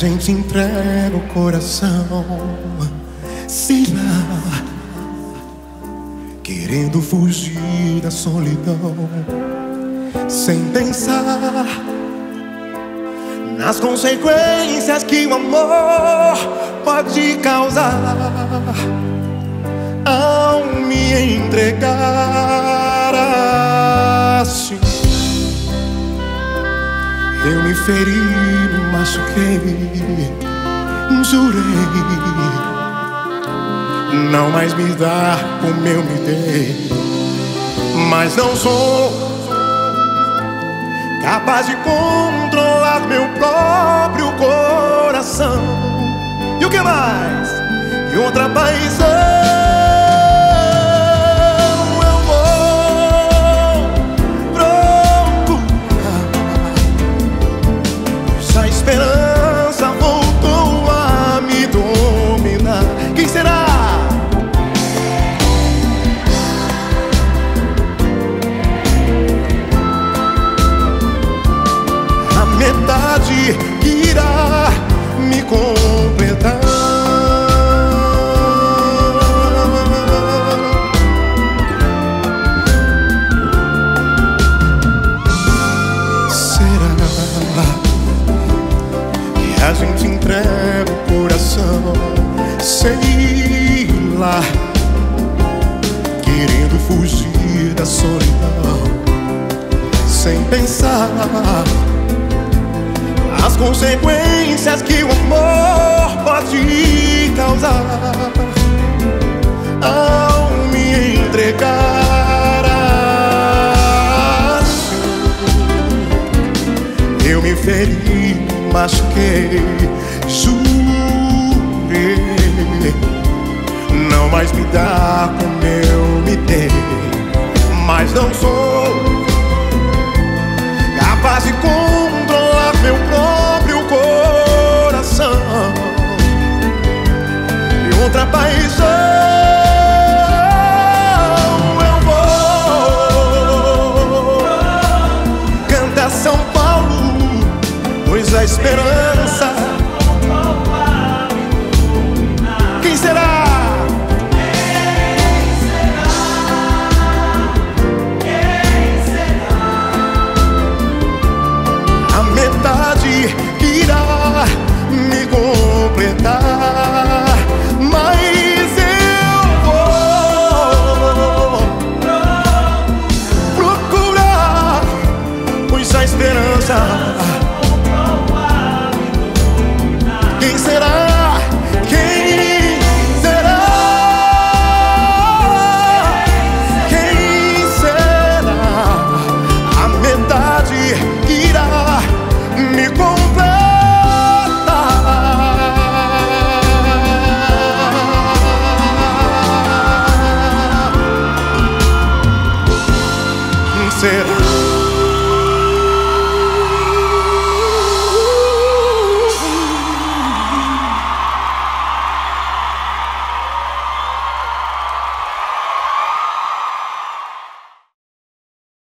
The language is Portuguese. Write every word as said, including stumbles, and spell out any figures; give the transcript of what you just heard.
gente entrega o coração, sei lá, querendo fugir da solidão, sem pensar nas consequências que o amor pode causar ao me entregar assim. Eu me feri, me machuquei, jurei não mais me dar como eu me dei, mas não sou capaz de controlar meu próprio coração. E o que mais? E outra paixão a esperança voltou a me dominar. Quem será? A metade que irá me completar. A gente entrega o coração, sei lá, querendo fugir da solidão, sem pensar as consequências que o amor pode causar ao me entregar assim. Eu me feri, machuquei, jurei não mais me dar como eu me dei, mas não sou capaz de controlar meu próprio coração. E outra paixão eu vou cantar São Paulo, pois a esperança. Quem será? Quem será? Quem será? A metade que irá me completar, mas eu vou procurar, pois a esperança. Quem será? Quem será? Quem será? A metade que irá me completar. Será?